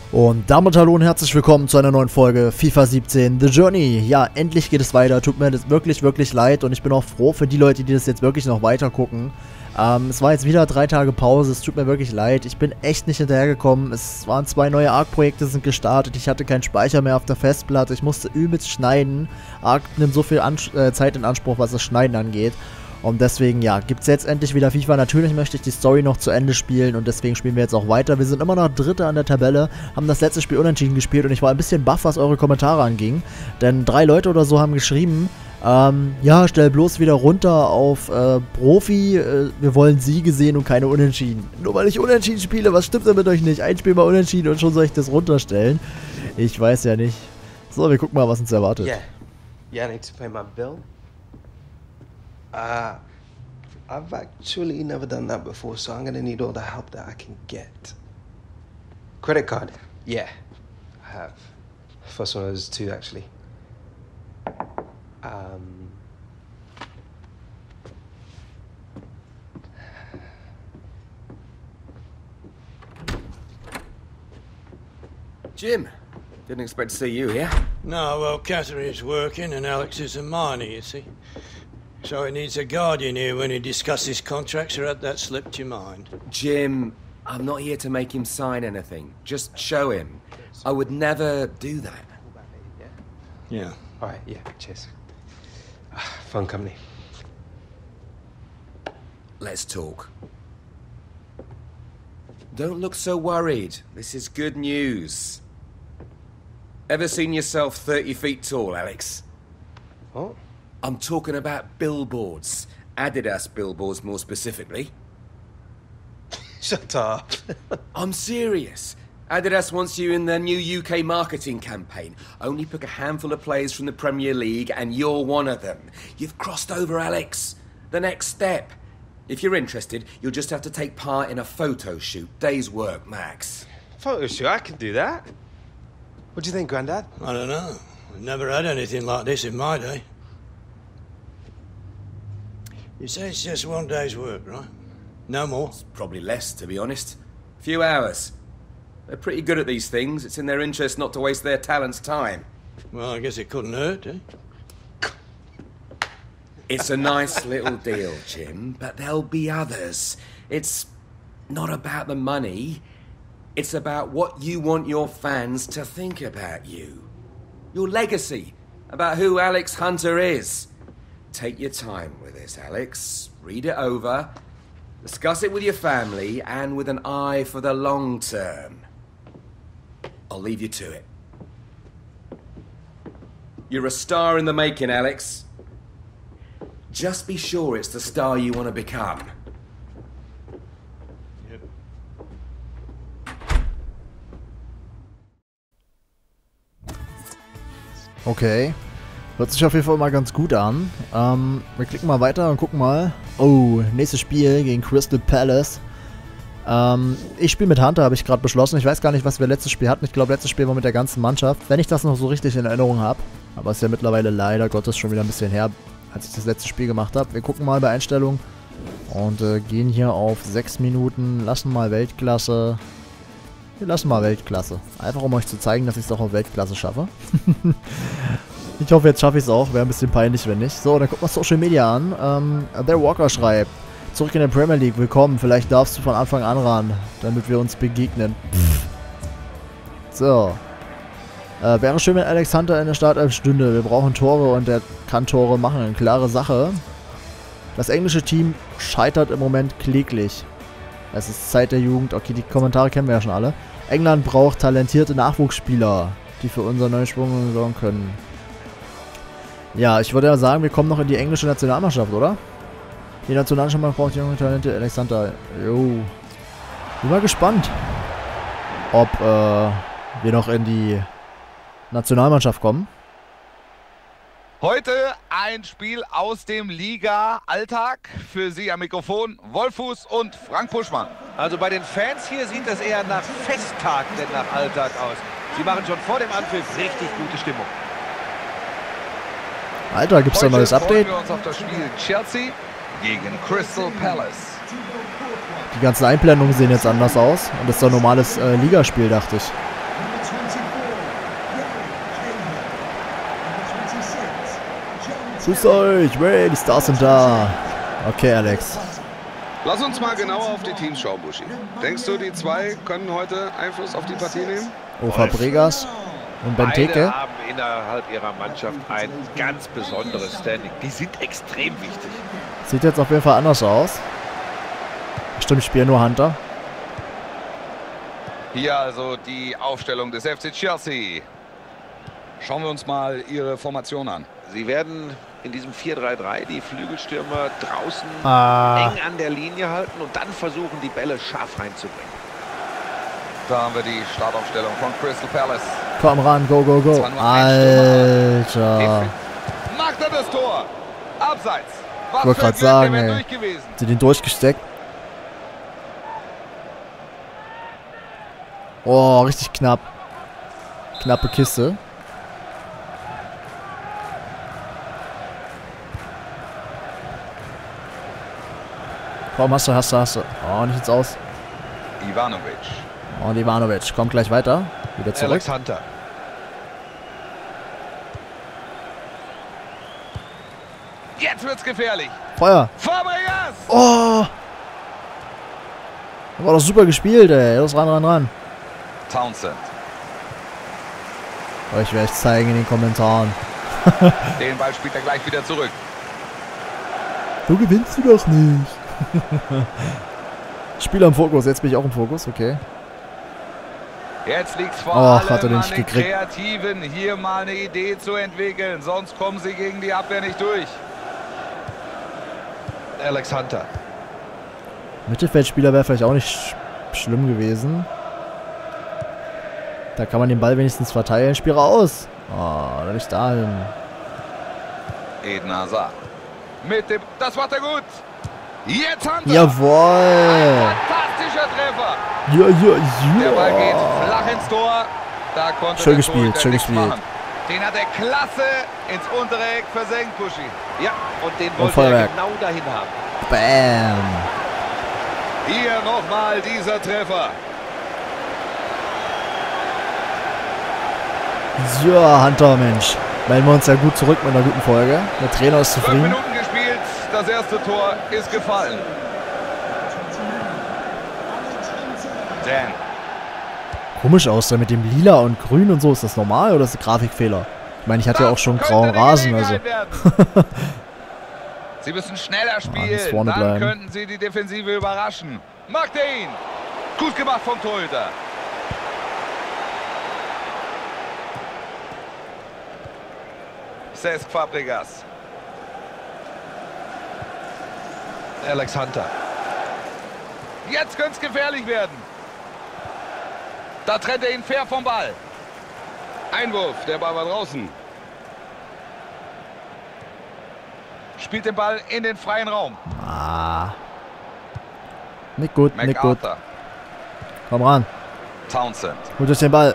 Und damit hallo und herzlich willkommen zu einer neuen Folge FIFA 17 The Journey. Ja, endlich geht es weiter. Tut mir das wirklich, wirklich leid. Und ich bin auch froh für die Leute, die das jetzt wirklich noch weiter gucken. Es war jetzt wieder 3 Tage Pause. Es tut mir wirklich leid. Ich bin echt nicht hinterhergekommen. Es waren 2 neue Arc-Projekte sind gestartet. Ich hatte keinen Speicher mehr auf der Festplatte. Ich musste übelst schneiden. Arc nimmt so viel Zeit in Anspruch, was das Schneiden angeht. Und deswegen, ja, gibt es jetzt endlich wieder FIFA. Natürlich möchte ich die Story noch zu Ende spielen und deswegen spielen wir jetzt auch weiter. Wir sind immer noch Dritter an der Tabelle, haben das letzte Spiel unentschieden gespielt und ich war ein bisschen baff, was eure Kommentare anging. Denn 3 Leute oder so haben geschrieben, ja, stell bloß wieder runter auf Profi, wir wollen Siege sehen und keine Unentschieden. Nur weil ich Unentschieden spiele, was stimmt denn mit euch nicht? Ein Spiel mal Unentschieden und schon soll ich das runterstellen? Ich weiß ja nicht. So, wir gucken mal, was uns erwartet. Yeah, I need to pay my bill. I've actually never done that before, so I'm gonna need all the help that I can get. Credit card? Yeah, I have. First one was 2, actually. Jim, didn't expect to see you here. No, well, Catherine's working and Alex is a miner, you see. So he needs a guardian here when he discusses contracts, or had that slipped your mind? Jim, I'm not here to make him sign anything. Just show him. I would never do that. Yeah. All right, yeah, cheers. Fun company. Let's talk. Don't look so worried. This is good news. Ever seen yourself 30 feet tall, Alex? Oh? I'm talking about billboards. Adidas billboards, more specifically. Shut up. I'm serious. Adidas wants you in their new UK marketing campaign. Only pick a handful of players from the Premier League, and you're one of them. You've crossed over, Alex. The next step. If you're interested, you'll just have to take part in a photo shoot. Day's work, max. Photo shoot, I can do that. What do you think, Grandad? I don't know. We've never had anything like this in my day. You say it's just 1 day's work, right? No more? Probably less, to be honest. A few hours. They're pretty good at these things. It's in their interest not to waste their talent's time. Well, I guess it couldn't hurt, eh? It's a nice little deal, Jim, but there'll be others. It's not about the money. It's about what you want your fans to think about you. Your legacy. About who Alex Hunter is. Take your time with this, Alex. Read it over. Discuss it with your family and with an eye for the long term. I'll leave you to it. You're a star in the making, Alex. Just be sure it's the star you want to become. Yep. Okay. Hört sich auf jeden Fall mal ganz gut an. Wir klicken mal weiter und gucken mal. Oh, nächstes Spiel gegen Crystal Palace. Ich spiele mit Hunter, habe ich gerade beschlossen. Ich weiß gar nicht, was wir letztes Spiel hatten. Ich glaube, letztes Spiel war mit der ganzen Mannschaft. Wenn ich das noch so richtig in Erinnerung habe. Aber es ist ja mittlerweile leider Gottes schon wieder ein bisschen her, als ich das letzte Spiel gemacht habe. Wir gucken mal bei Einstellungen und gehen hier auf 6 Minuten. Lassen mal Weltklasse. Wir lassen mal Weltklasse. Einfach um euch zu zeigen, dass ich es auch auf Weltklasse schaffe. Ich hoffe, jetzt schaffe ich es auch. Wäre ein bisschen peinlich, wenn nicht. So, dann gucken wir Social Media an. Der Walker schreibt: Zurück in der Premier League, willkommen. Vielleicht darfst du von Anfang an ran, damit wir uns begegnen. So. Wäre schön, wenn Alex Hunter in der Startelf stünde. Wir brauchen Tore und der kann Tore machen. Klare Sache. Das englische Team scheitert im Moment kläglich. Es ist Zeit der Jugend. Okay, die Kommentare kennen wir ja schon alle. England braucht talentierte Nachwuchsspieler, die für unseren Neusprung sorgen können. Ja, ich würde ja sagen, wir kommen noch in die englische Nationalmannschaft, oder? Die Nationalmannschaft braucht junge Talente. Alex Hunter. Jo. Bin mal gespannt, ob wir noch in die Nationalmannschaft kommen. Heute ein Spiel aus dem Liga-Alltag. Für Sie am Mikrofon Wolfuß und Frank Puschmann. Also bei den Fans hier sieht das eher nach Festtag, denn nach Alltag aus. Sie machen schon vor dem Anpfiff richtig gute Stimmung. Alter, gibt's da ein neues Update? Heute freuen wir uns auf das Spiel Chelsea gegen Crystal Palace. Die ganzen Einblendungen sehen jetzt anders aus. Und das ist doch ein normales Ligaspiel, dachte ich. Grüß euch, Ray, die Stars sind da. Okay, Alex. Lass uns mal genauer auf die Teams schauen, Buschi. Denkst du, die zwei können heute Einfluss auf die Partie nehmen? Fabregas und Benteke. Beide haben innerhalb ihrer Mannschaft ein ganz besonderes Standing. Die sind extrem wichtig. Sieht jetzt auf jeden Fall anders aus. Stimmt, ich spiele nur Hunter. Hier also die Aufstellung des FC Chelsea. Schauen wir uns mal ihre Formation an. Sie werden in diesem 4-3-3 die Flügelstürmer draußen eng an der Linie halten und dann versuchen, die Bälle scharf reinzubringen. Da haben wir die Startaufstellung von Crystal Palace. Komm ran, go, go, go. Alter. Macht er das Tor? Abseits. Ich wollte gerade sagen, ey. durch gewesen. Sie den durchgesteckt. Oh, richtig knapp. Knappe Kiste. Komm, hast du. Oh, nicht ins Aus. Ivanovic. Und Ivanovic kommt gleich weiter. Wieder zurück. Alex Hunter. Jetzt wird's gefährlich. Feuer. Fabregas. Oh. War doch super gespielt, ey. Los, ran. Townsend. Euch werde ich zeigen in den Kommentaren. Den Ball spielt er gleich wieder zurück. Du gewinnst du doch nicht. Spieler im Fokus. Jetzt bin ich auch im Fokus, okay. Jetzt liegt's vor allem hat er den an nicht den gekriegt. Kreativen, hier mal eine Idee zu entwickeln. Sonst kommen sie gegen die Abwehr nicht durch. Alex Hunter. Mittelfeldspieler wäre vielleicht auch nicht schlimm gewesen. Da kann man den Ball wenigstens verteilen. Spiel raus. Oh, da nicht dahin. Eden Hazard. Mit dem... Das macht er gut. Jetzt Hunter. Jawohl. Fantastischer Treffer. Ja. Der Ball geht flach ins Tor. Da konnte Schön der gespielt, Torhüter schön nichts gespielt. machen. Den hat er klasse ins untere Eck versenkt, Buschi. Ja, und den wollte Feuerwerk. er genau dahin haben. Bam. Hier nochmal dieser Treffer. Ja, Hunter, Mensch. Melden wir uns ja gut zurück mit einer guten Folge. Der Trainer ist 5 zufrieden. Minuten gespielt. Das erste Tor ist gefallen. Dan. Komisch aus, da mit dem Lila und Grün und so. Ist das normal oder ist das ein Grafikfehler? Ich meine, ich hatte ja auch schon Das grauen könnte die Rasen, also. Gelegenheit werden. Sie müssen schneller muss spielen, vorne dann bleiben. könnten sie die Defensive überraschen. Macht er ihn! Gut gemacht vom Torhüter. Cesc Fabregas. Alex Hunter. Jetzt könnte es gefährlich werden. Da trennt er ihn fair vom Ball. Einwurf, der Ball war draußen. Spielt den Ball in den freien Raum. Ah. Nicht gut, nicht gut. MacArthur. Komm ran. Townsend. Holt euch den Ball.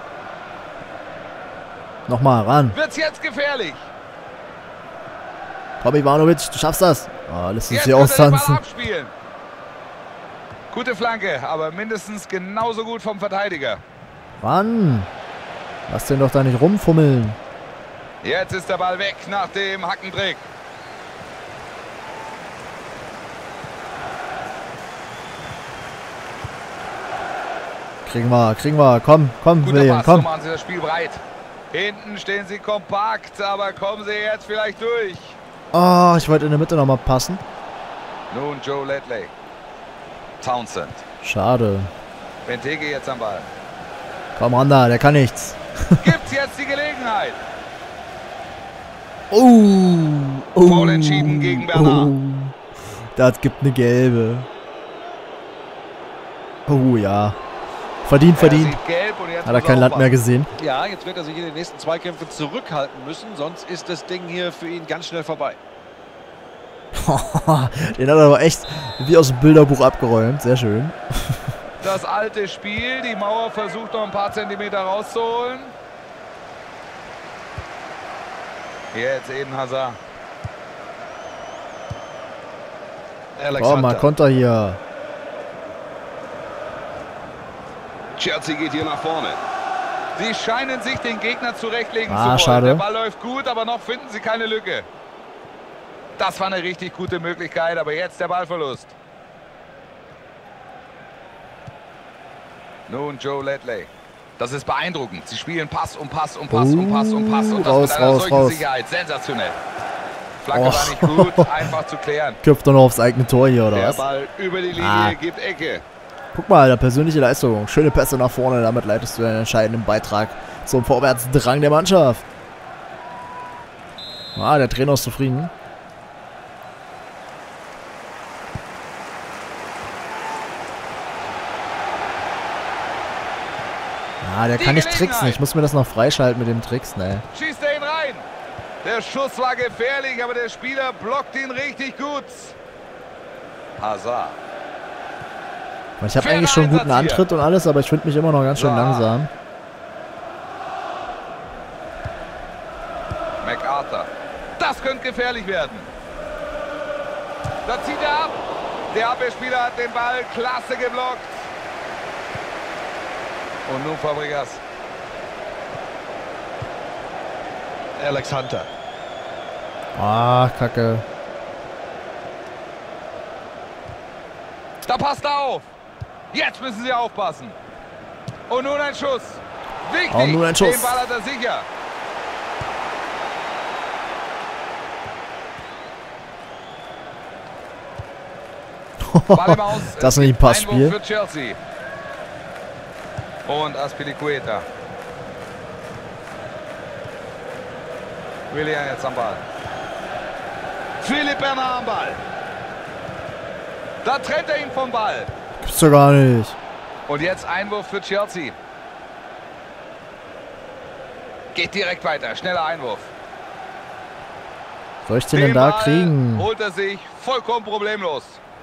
Nochmal, ran. Wird's jetzt gefährlich? Komm, Ivanovic, du schaffst das. Oh, lässt uns Jetzt hier könnte er den Ball austanzen. abspielen. Gute Flanke, aber mindestens genauso gut vom Verteidiger. Ran. Lass den doch da nicht rumfummeln. Jetzt ist der Ball weg nach dem Hackentrick. Kriegen wir. Komm, Guter William, Pass, so komm. machen sie das Spiel breit. Hinten stehen sie kompakt, aber kommen sie jetzt vielleicht durch. Oh, ich wollte in der Mitte nochmal passen. Nun Joe Ledley. Townsend. Schade. Benteke jetzt am Ball. Komm ran da, der kann nichts. Gibt's jetzt die Gelegenheit? Foul entschieden gegen Bernard. Das gibt eine gelbe. Oh ja. Verdient. Er sieht gelb und jetzt Hat er muss kein Land mehr aufpassen. gesehen. Ja, jetzt wird er sich in den nächsten Zweikämpfen zurückhalten müssen, sonst ist das Ding hier für ihn ganz schnell vorbei. Den hat er aber echt wie aus dem Bilderbuch abgeräumt. Sehr schön. Das alte Spiel, die Mauer versucht noch ein paar Zentimeter rauszuholen. Jetzt Eden Hazard. Alex Oh, mal Hunter. Konter hier. Chelsea geht hier nach vorne. Sie scheinen sich den Gegner zurechtlegen zu Ah, wollen. schade. Der Ball läuft gut, aber noch finden sie keine Lücke. Das war eine richtig gute Möglichkeit, aber jetzt der Ballverlust. Nun Joe Ledley. Das ist beeindruckend. Sie spielen Pass um Pass um Pass um Pass um Pass und das mit einer solchen Sicherheit. Sensationell. Flanke war nicht gut, einfach zu klären. Köpft doch noch aufs eigene Tor hier, oder was? Der Ball über die Linie, gibt Ecke. Guck mal, Alter, persönliche Leistung. Schöne Pässe nach vorne, damit leitest du einen entscheidenden Beitrag zum Vorwärtsdrang der Mannschaft. Ah, der Trainer ist zufrieden. Ah, der kann nicht tricksen. Ich muss mir das noch freischalten mit dem Tricksen, ey. Schießt er ihn rein. Der Schuss war gefährlich, aber der Spieler blockt ihn richtig gut. Hazard. Ich habe eigentlich schon einen guten Antritt und alles, aber ich finde mich immer noch ganz schön langsam. MacArthur. Das könnte gefährlich werden. Da zieht er ab. Der Abwehrspieler hat den Ball klasse geblockt. Und nun Fabregas. Alex Hunter. Ah, Kacke. Da passt er auf. Jetzt müssen sie aufpassen. Und nun ein Schuss. Wichtig. Auch nur ein Schuss. Den Ball hat er sicher. Ball im Aus. Das ist nicht ein Passspiel. Einwurf für Chelsea. Und Azpilicueta. Willian jetzt am Ball. Philipp Bernard am Ball. Da trennt er ihn vom Ball. Gibt's doch gar nicht. Und jetzt Einwurf für Chelsea. Geht direkt weiter. Schneller Einwurf. Soll ich den denn da Ball kriegen? holt er sich vollkommen problemlos.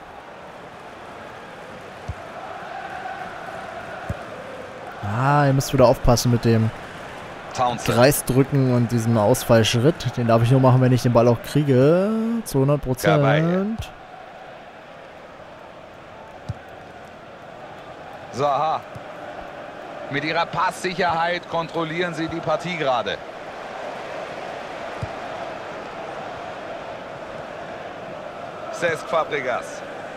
Ah, ihr müsst wieder aufpassen mit dem Townsend. Kreisdrücken und diesem Ausfallschritt. Den darf ich nur machen, wenn ich den Ball auch kriege. Zu 100%. Zaha. Mit ihrer Passsicherheit kontrollieren sie die Partie gerade. Cesc Fabregas.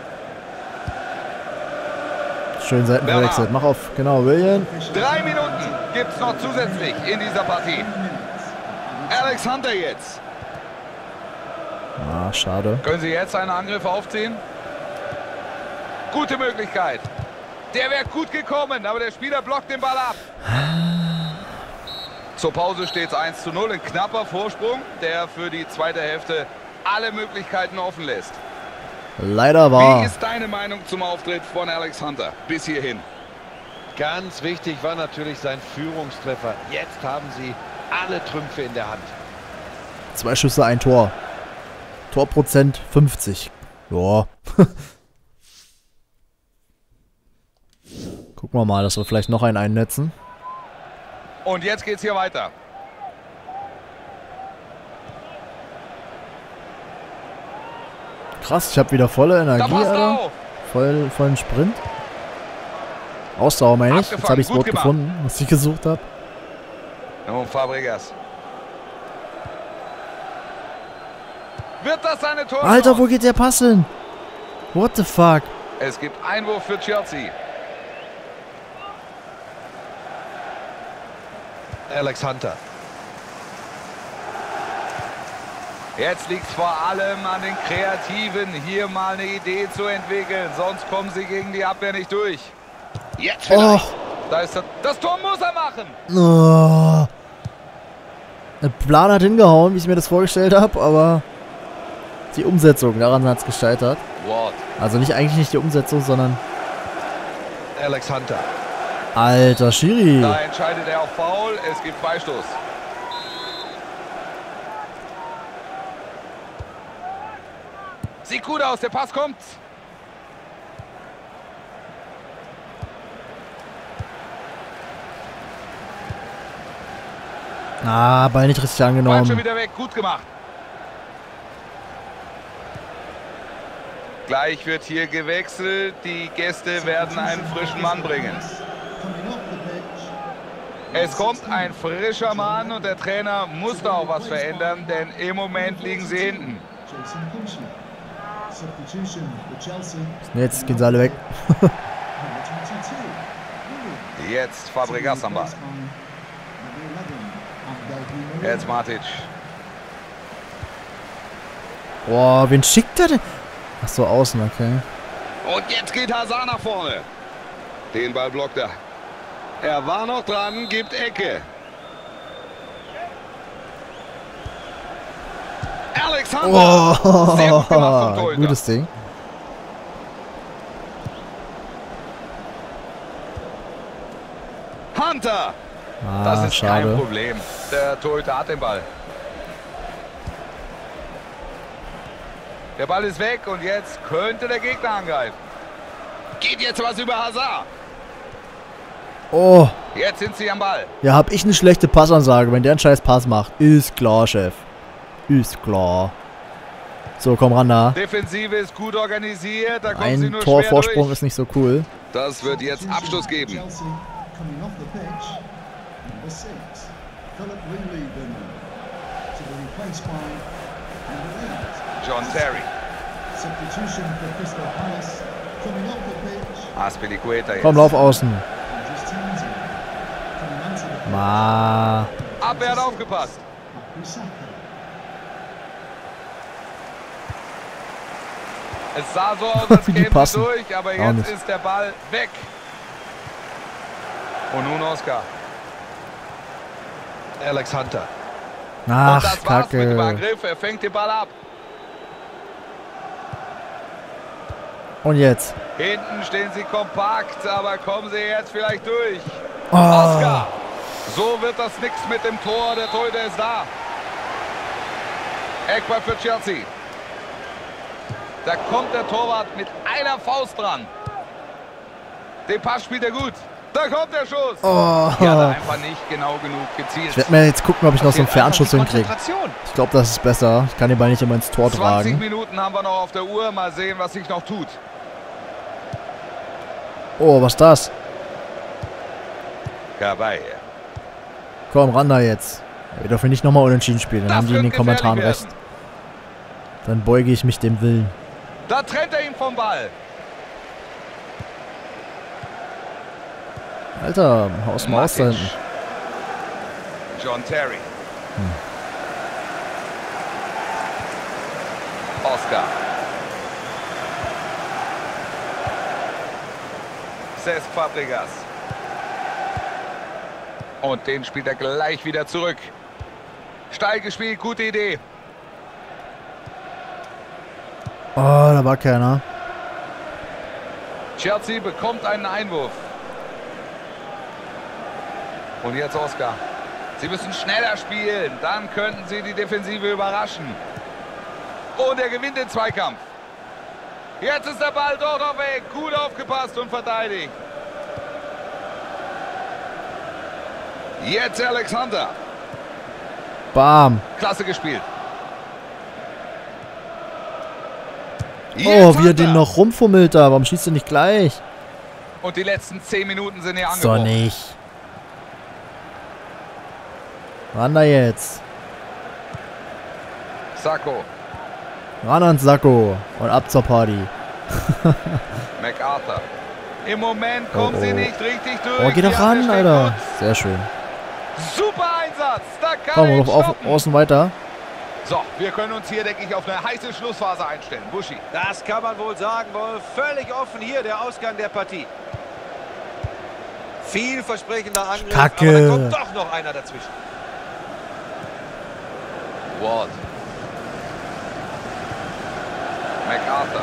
Schön Seiten verwechselt. Mach auf. Genau, Willian. 3 Minuten gibt es noch zusätzlich in dieser Partie. Alex Hunter jetzt. Ah, schade. Können sie jetzt einen Angriff aufziehen? Gute Möglichkeit. Der wäre gut gekommen, aber der Spieler blockt den Ball ab. Zur Pause steht es 1:0. Ein knapper Vorsprung, der für die zweite Hälfte alle Möglichkeiten offen lässt. Leider wahr. Wie ist deine Meinung zum Auftritt von Alex Hunter bis hierhin? Ganz wichtig war natürlich sein Führungstreffer. Jetzt haben sie alle Trümpfe in der Hand. 2 Schüsse, 1 Tor. Torprozent 50. Ja. Gucken wir mal, dass wir vielleicht noch einen einnetzen. Und jetzt geht's hier weiter. Krass, ich habe wieder volle Energie, Alter. Vollen Sprint. Ausdauer meine ich. Jetzt habe ich das Wort gefunden, was ich gesucht habe. Nun Fabregas. Wird das eine Tor? Alter, wo geht der Pass hin? What the fuck? Es gibt Einwurf für Chelsea. Alex Hunter. Jetzt liegt es vor allem an den Kreativen, hier mal eine Idee zu entwickeln. Sonst kommen sie gegen die Abwehr nicht durch. Jetzt vielleicht. Oh. Da ist das Tor muss er machen. Oh. Der Plan hat hingehauen, wie ich mir das vorgestellt habe, aber die Umsetzung, daran hat es gescheitert. What? Also eigentlich nicht die Umsetzung, sondern... Alex Hunter. Alter, Schiri. Da entscheidet er auf Foul. Es gibt Freistoß. Sieht gut aus, der Pass kommt. Ah, Ball nicht richtig Ball schon angenommen. wieder weg, gut gemacht. Gleich wird hier gewechselt. Die Gäste werden einen frischen Mann bringen. Es kommt ein frischer Mann und der Trainer muss da auch was verändern, denn im Moment liegen sie hinten. Jetzt gehen sie alle weg. Jetzt Fabregas am Ball. Jetzt Matic. Boah, wen schickt er denn? Ach so, außen, okay. Und jetzt geht Hazard nach vorne. Den Ball blockt er. Er war noch dran, gibt Ecke. Alexander. Oh, Sehr gut gemacht vom Torhüter. gutes Ding. Hunter. Ah, Das ist schade. kein Problem. Der Torhüter hat den Ball. Der Ball ist weg und jetzt könnte der Gegner angreifen. Geht jetzt was über Hazard. Oh, Jetzt sind sie am Ball. ja, hab ich eine schlechte Passansage, wenn der einen scheiß Pass macht. Ist klar, Chef. Ist klar. So, komm ran da. Defensive ist gut organisiert. Da kommen sie Ein nur Torvorsprung schwer durch. ist nicht so cool. Das wird jetzt Abschluss geben. John Terry. Azpilicueta jetzt. Komm, lauf außen. Ma. Abwehr hat aufgepasst. Es sah so aus, als Wie die kämen sie passen. durch, aber Auch jetzt nicht. ist der Ball weg. Und nun Oscar. Alex Hunter. Und Ach, das war's mit dem Kacke. Angriff. Er fängt den Ball ab. Und jetzt? Hinten stehen sie kompakt, aber kommen sie jetzt vielleicht durch. Oh. Oscar. So wird das nichts mit dem Tor. Der Torhüter ist da. Eckball für Chelsea. Da kommt der Torwart mit einer Faust dran. Den Pass spielt er gut. Da kommt der Schuss. Oh. Hier hat er einfach nicht genau genug gezielt. Ich werde mir jetzt gucken, ob ich noch so einen Fernschuss hinkriege. Konzentration. Ich glaube, das ist besser. Ich kann den Ball nicht immer ins Tor 20 tragen. Minuten haben wir noch auf der Uhr. Mal sehen, was sich noch tut. Oh, was ist das? Dabei. Komm, ran da jetzt. Wir dürfen nicht nochmal unentschieden spielen. Dann Das haben die in den könnte gefährlich Kommentaren werden. recht. Dann beuge ich mich dem Willen. Da trennt er ihn vom Ball. Alter, haus mal aus da Matic. hinten. John Terry. Oscar. Cesc Fabregas. Und den spielt er gleich wieder zurück. Steil gespielt, gute Idee. Oh, da war keiner. Chelsea bekommt einen Einwurf. Und jetzt Oscar. Sie müssen schneller spielen, dann könnten sie die Defensive überraschen. Und er gewinnt den Zweikampf. Jetzt ist der Ball dort noch weg. Gut aufgepasst und verteidigt. Jetzt Alexander. Bam. Klasse gespielt. Oh, wie er Hunter. den noch rumfummelt da. Warum schießt er nicht gleich? Und die letzten 10 Minuten sind hier So angebrochen. nicht. Ran da jetzt. Sacco. Ran ans Sakko. Und ab zur Party. MacArthur. Im Moment kommen Oh, sie oh. nicht richtig durch. Oh, geh doch Die ran, Abwehr steht Alter. kurz. Sehr schön. Super Einsatz. Da kann Komm, er ihn auf stoppen. außen weiter. So, wir können uns hier, denke ich, auf eine heiße Schlussphase einstellen. Buschi. Das kann man wohl sagen, Wolf. Völlig offen hier der Ausgang der Partie. Vielversprechender Angriff, Kacke. aber da kommt doch noch einer dazwischen. Ward. MacArthur.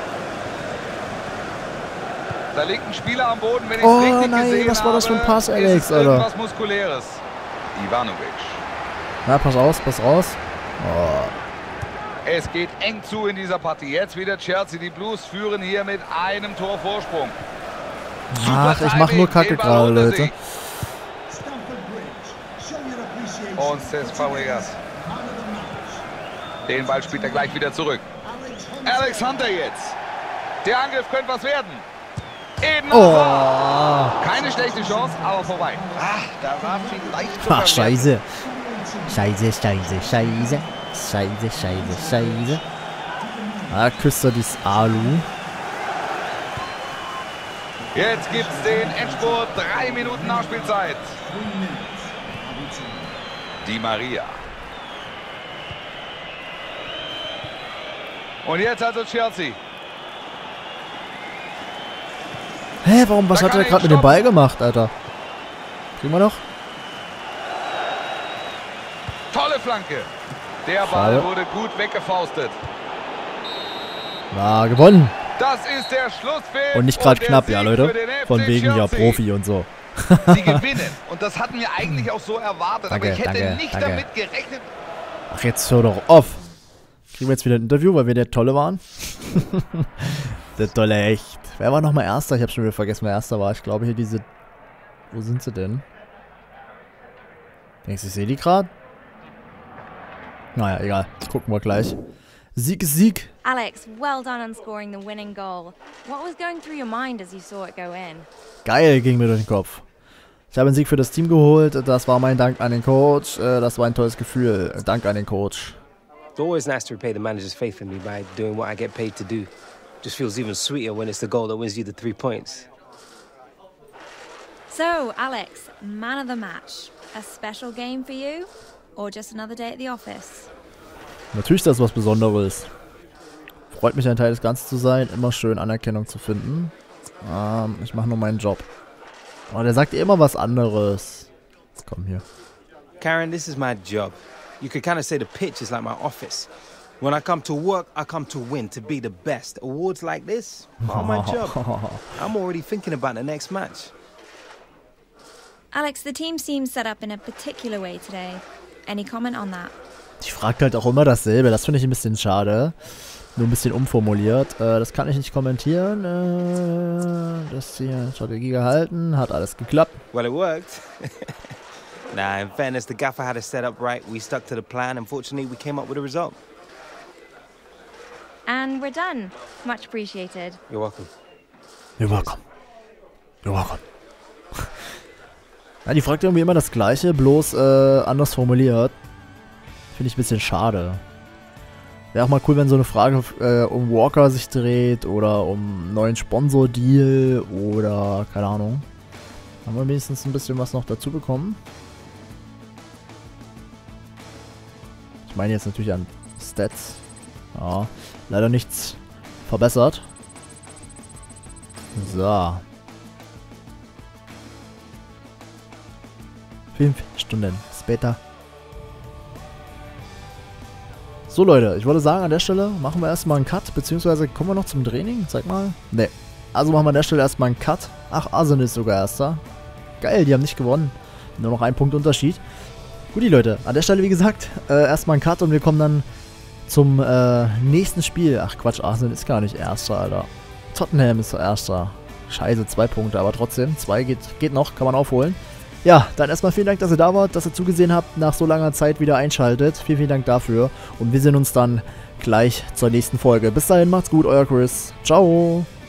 Da liegt ein Spieler am Boden, wenn ich es Oh, richtig nein, gesehen was war das für ein habe, Pass, ist Alex, es Alter? irgendwas Muskuläres. Ivanovic. Na, pass aus, pass raus. Oh. Es geht eng zu in dieser Partie. Jetzt wieder Chelsea. Die Blues führen hier mit einem Tor Vorsprung. Ach, ich mach nur Kacke gerade, Leute. Und Cesc Fabregas. Den Ball spielt er gleich wieder zurück. Alex Hunter jetzt. Der Angriff könnte was werden. Eden Hazard. Oh. Keine schlechte Chance, aber vorbei. Ach, da war vielleicht sogar Ach, scheiße. Scheiße, scheiße, scheiße. Scheiße, scheiße, scheiße. Da küsst er dieses Alu. Jetzt gibt's den Endspurt. 3 Minuten Nachspielzeit. Di Maria. Und jetzt also Chelsea. Hä, warum? Was hat er gerade mit dem Ball gemacht, Alter? Kriegen wir noch? Tolle Flanke. Der Ball wurde gut weggefaustet. Na, gewonnen. Das ist der Schlusspfiff. Und nicht gerade knapp, ja, Leute. Von wegen ja Profi und so. Sie gewinnen. Und das hatten wir eigentlich auch so erwartet. Danke, aber ich hätte danke, nicht danke. damit gerechnet. Ach, jetzt hör doch auf. Kriegen wir jetzt wieder ein Interview, weil wir der Tolle waren? Der Tolle, echt. Wer war nochmal Erster? Ich habe schon wieder vergessen, wer Erster war. Ich glaube hier diese... Wo sind sie denn? Denkst du, ich sehe die gerade? Naja, egal. Das gucken wir gleich. Sieg ist Sieg. Alex, well done on scoring the winning goal. What was going through your mind as you saw it go in? Geil, ging mir durch den Kopf. Ich habe einen Sieg für das Team geholt. Das war mein Dank an den Coach. Das war ein tolles Gefühl. Dank an den Coach. It's always nice to repay the manager's faith in me by doing what I get paid to do. Just feels even sweeter when it's the goal that wins you the 3 points. So, Alex, man of the match. A special game for you? Or just another day at the office? Natürlich ist das was Besonderes. Freut mich, ein Teil des Ganzen zu sein. Immer schön Anerkennung zu finden. Ich mache nur meinen Job. Oh, der sagt immer was anderes. Jetzt komm hier. Karen, this is my job. You could kind of say the pitch is like my office. When I come to work, I come to win, to be the best. Awards like this are my job. I'm already thinking about the next match. Alex, the team seems set up in a particular way today. Any comment on that? Die fragt halt auch immer dasselbe. Das finde ich ein bisschen schade. Nur ein bisschen umformuliert. Das kann ich nicht kommentieren. Das hier Strategie gehalten. Hat alles geklappt. Well, it worked. Nah, in fairness, the gaffer had it set up right. We stuck to the plan. Unfortunately, we came up with a result. And we're done. Much appreciated. You're welcome. You're welcome. You're welcome. Ja, die fragt irgendwie immer das Gleiche, bloß anders formuliert. Finde ich ein bisschen schade. Wäre auch mal cool, wenn so eine Frage um Walker sich dreht oder um einen neuen Sponsor-Deal oder keine Ahnung. Haben wir wenigstens ein bisschen was noch dazu bekommen. Ich meine jetzt natürlich an Stats. Ja, leider nichts verbessert. So. 5 Stunden später. So Leute, ich würde sagen, an der Stelle machen wir erstmal einen Cut, beziehungsweise kommen wir noch zum Training? Zeig mal. Ne. Also machen wir an der Stelle erstmal einen Cut. Ach, Arsenal ist sogar Erster. Geil, die haben nicht gewonnen. Nur noch ein Punkt Unterschied. Gut, die Leute, an der Stelle wie gesagt, erstmal einen Cut und wir kommen dann zum nächsten Spiel. Ach Quatsch, Arsenal ist gar nicht Erster, Alter. Tottenham ist Erster. Scheiße, 2 Punkte, aber trotzdem, 2 geht noch, kann man aufholen. Ja, dann erstmal vielen Dank, dass ihr da wart, dass ihr zugesehen habt, nach so langer Zeit wieder einschaltet. Vielen, vielen Dank dafür. Und wir sehen uns dann gleich zur nächsten Folge. Bis dahin, macht's gut, euer Chris. Ciao.